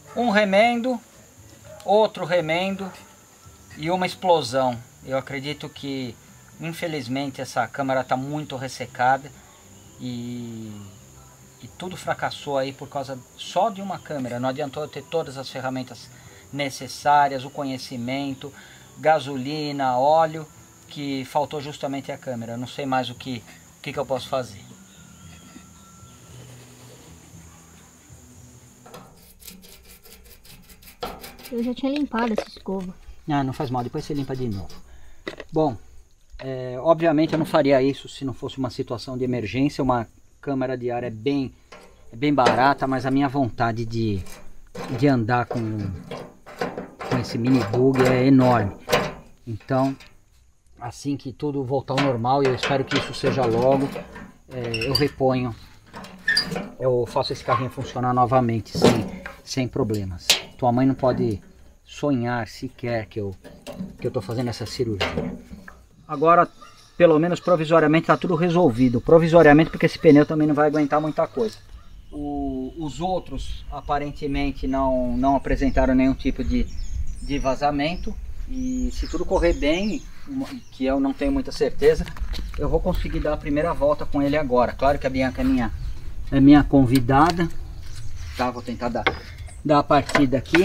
Um remendo, outro remendo e uma explosão. Eu acredito que, infelizmente, essa câmera está muito ressecada e tudo fracassou aí por causa só de uma câmera. Não adiantou eu ter todas as ferramentas necessárias, o conhecimento, gasolina, óleo, que faltou justamente a câmera. Eu não sei mais o que eu posso fazer. Eu já tinha limpado essa escova. Ah, não faz mal, depois você limpa de novo. Bom, obviamente eu não faria isso se não fosse uma situação de emergência. Uma câmera de ar é bem barata, mas a minha vontade de andar com esse mini bug é enorme. Então, assim que tudo voltar ao normal, e eu espero que isso seja logo, eu reponho, eu faço esse carrinho funcionar novamente sem problemas. Tua mãe não pode sonhar sequer que eu tô fazendo essa cirurgia. Agora, pelo menos provisoriamente, está tudo resolvido. Provisoriamente, porque esse pneu também não vai aguentar muita coisa. Os outros, aparentemente, não apresentaram nenhum tipo de vazamento. E se tudo correr bem, que eu não tenho muita certeza, eu vou conseguir dar a primeira volta com ele agora. Claro que a Bianca é minha convidada. Tá, vou tentar dar a partida aqui.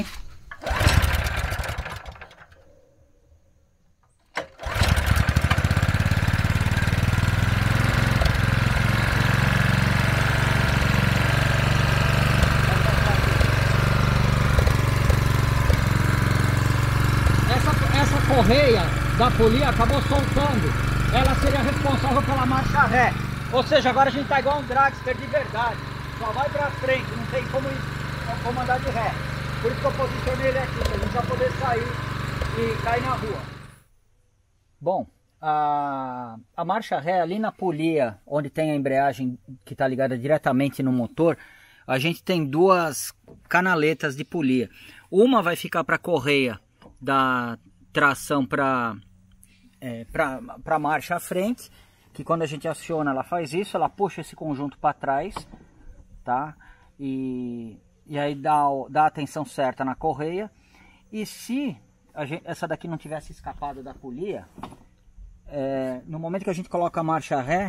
Essa correia da polia acabou soltando. Ela seria responsável pela marcha ré. Ou seja, agora a gente tá igual um dragster de verdade. Só vai pra frente, não tem como andar de ré. Por isso que eu posicionei ele aqui, pra gente já poder sair e cair na rua. Bom, a marcha ré ali na polia, onde tem a embreagem que está ligada diretamente no motor, a gente tem duas canaletas de polia. Uma vai ficar para a correia da tração para a marcha à frente, que quando a gente aciona ela faz isso, ela puxa esse conjunto para trás, tá? E aí dá a tensão certa na correia. E se essa daqui não tivesse escapado da polia, no momento que a gente coloca a marcha ré,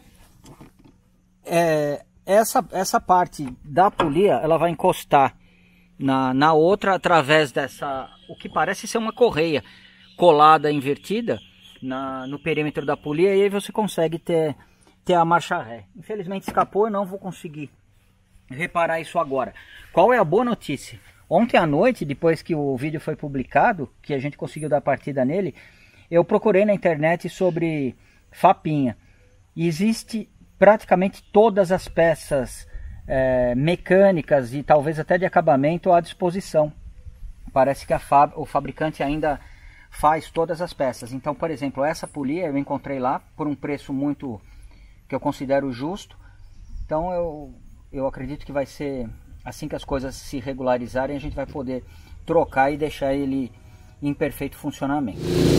essa parte da polia ela vai encostar na outra através dessa, o que parece ser uma correia colada invertida no perímetro da polia, e aí você consegue ter a marcha ré. Infelizmente escapou, eu não vou conseguir reparar isso agora. Qual é a boa notícia? Ontem à noite, depois que o vídeo foi publicado, que a gente conseguiu dar partida nele, eu procurei na internet sobre fapinha. E existe praticamente todas as peças mecânicas e talvez até de acabamento à disposição. Parece que o fabricante ainda faz todas as peças. Então, por exemplo, essa polia eu encontrei lá por um preço muito que eu considero justo. Então eu acredito que vai ser assim que as coisas se regularizarem, a gente vai poder trocar e deixar ele em perfeito funcionamento.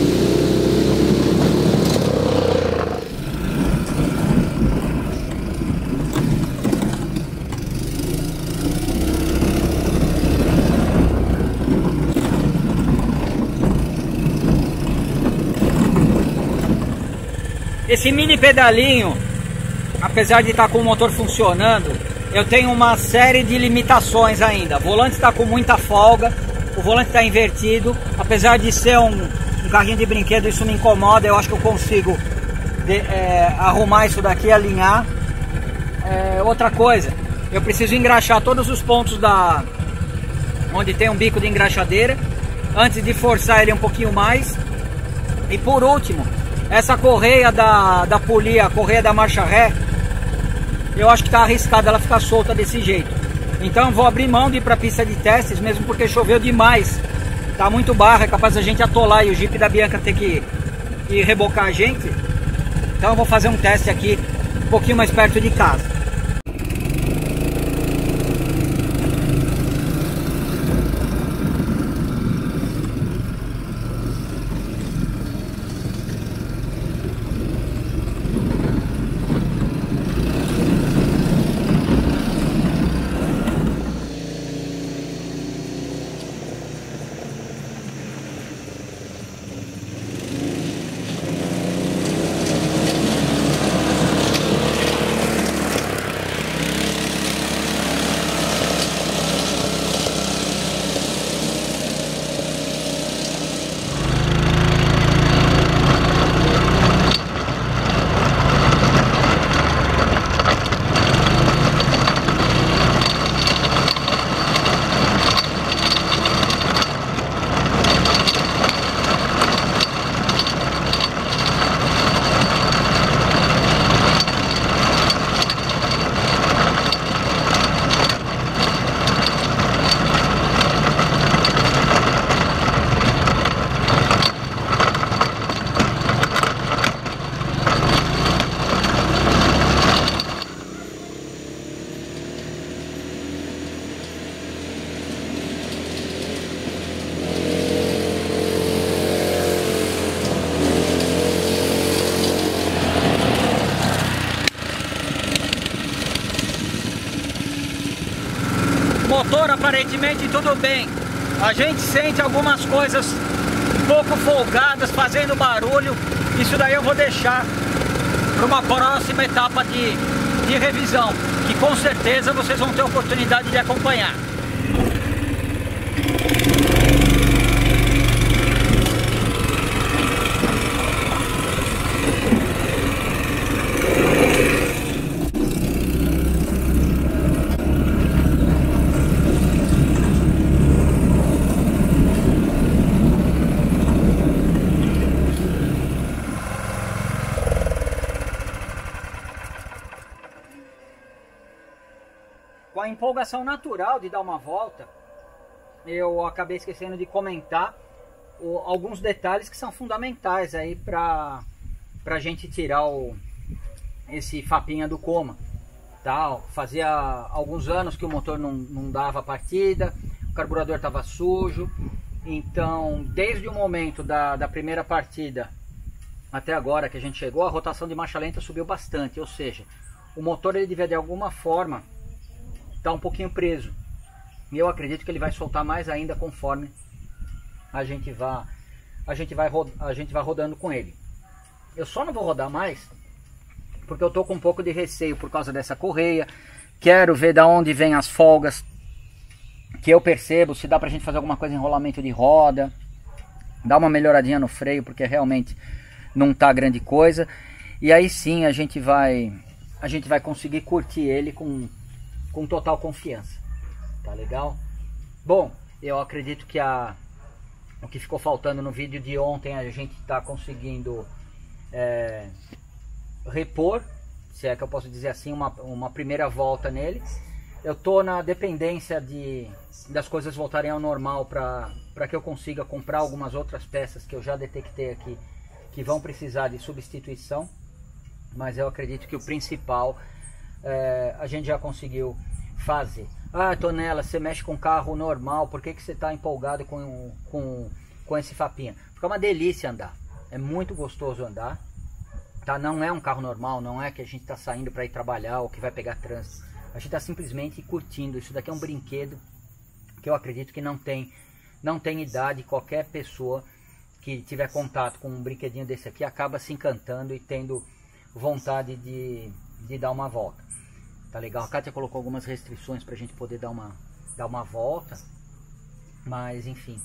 Esse mini pedalinho, apesar de estar com o motor funcionando, eu tenho uma série de limitações ainda. O volante está com muita folga, o volante está invertido. Apesar de ser um carrinho de brinquedo, isso me incomoda. Eu acho que eu consigo arrumar isso daqui, alinhar. Outra coisa, eu preciso engraxar todos os pontos onde tem um bico de engraxadeira, antes de forçar ele um pouquinho mais. E por último, essa correia da polia, a correia da marcha ré, eu acho que está arriscado ela ficar solta desse jeito. Então eu vou abrir mão de ir para a pista de testes, mesmo porque choveu demais. Tá muito barro, é capaz a gente atolar e o Jeep da Bianca ter que ir rebocar a gente. Então eu vou fazer um teste aqui um pouquinho mais perto de casa. motor aparentemente tudo bem. A gente sente algumas coisas um pouco folgadas, fazendo barulho. Isso daí eu vou deixar para uma próxima etapa de revisão, que com certeza vocês vão ter a oportunidade de acompanhar. Com a empolgação natural de dar uma volta, eu acabei esquecendo de comentar alguns detalhes que são fundamentais aí para a gente tirar esse Fapinha do coma. Tá? Fazia alguns anos que o motor não dava partida, o carburador estava sujo, então desde o momento da primeira partida até agora que a gente chegou, a rotação de marcha lenta subiu bastante, ou seja, o motor ele devia de alguma forma tá um pouquinho preso, e eu acredito que ele vai soltar mais ainda conforme a gente vai rodando com ele. Eu só não vou rodar mais porque eu tô com um pouco de receio por causa dessa correia. Quero ver da onde vem as folgas, que eu percebo se dá pra gente fazer alguma coisa em rolamento de roda, dar uma melhoradinha no freio, porque realmente não tá grande coisa, e aí sim a gente vai conseguir curtir ele com total confiança. Tá legal? Bom, eu acredito que o que ficou faltando no vídeo de ontem a gente está conseguindo repor, se é que eu posso dizer assim, uma primeira volta nele. Eu tô na dependência das coisas voltarem ao normal para que eu consiga comprar algumas outras peças que eu já detectei aqui que vão precisar de substituição, mas eu acredito que o principal a gente já conseguiu fazer. Ah, Tonela, você mexe com carro normal, por que você está empolgado com esse Fapinha? Porque é uma delícia andar, é muito gostoso andar, tá? Não é um carro normal, não é que a gente está saindo para ir trabalhar ou que vai pegar trânsito, a gente está simplesmente curtindo. Isso daqui é um brinquedo que eu acredito que não tem idade. Qualquer pessoa que tiver contato com um brinquedinho desse aqui acaba se encantando e tendo vontade de dar uma volta. Tá legal? A Kátia colocou algumas restrições para a gente poder dar uma volta, mas enfim,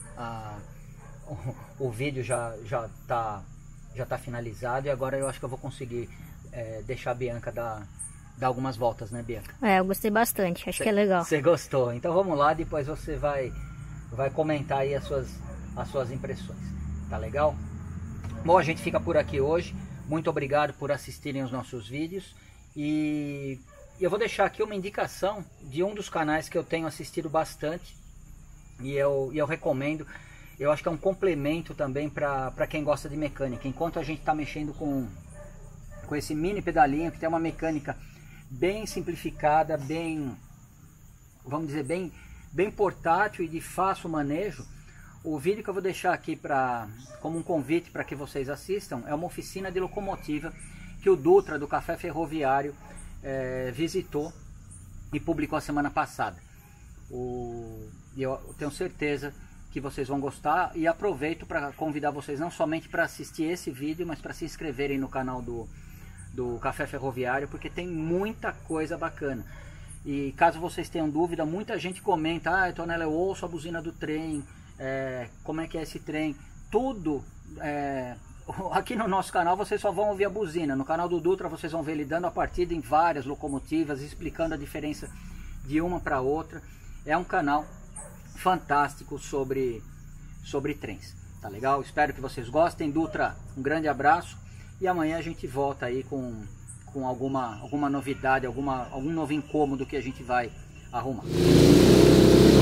o vídeo já tá finalizado, e agora eu acho que eu vou conseguir deixar a Bianca dar algumas voltas, né, Bianca? Eu gostei bastante, acho que é legal. Você gostou? Então vamos lá, depois você vai comentar aí as suas impressões, tá legal? Bom, a gente fica por aqui hoje. Muito obrigado por assistirem os nossos vídeos, e eu vou deixar aqui uma indicação de um dos canais que eu tenho assistido bastante, e eu recomendo. Eu acho que é um complemento também para quem gosta de mecânica. Enquanto a gente está mexendo com esse mini pedalinho, que tem uma mecânica bem simplificada, vamos dizer, bem portátil e de fácil manejo, o vídeo que eu vou deixar aqui como um convite para que vocês assistam é uma oficina de locomotiva que o Dutra do Café Ferroviário visitou e publicou a semana passada. Eu tenho certeza que vocês vão gostar, e aproveito para convidar vocês não somente para assistir esse vídeo, mas para se inscreverem no canal do Café Ferroviário, porque tem muita coisa bacana. E caso vocês tenham dúvida, muita gente comenta: ah, Tonela, eu ouço a buzina do trem, como é que é esse trem? Tudo aqui no nosso canal vocês só vão ouvir a buzina. No canal do Dutra vocês vão ver ele dando a partida em várias locomotivas, explicando a diferença de uma para outra. É um canal fantástico sobre trens, tá legal? Espero que vocês gostem. Dutra, um grande abraço, e amanhã a gente volta aí com alguma novidade, algum novo incômodo que a gente vai arrumar.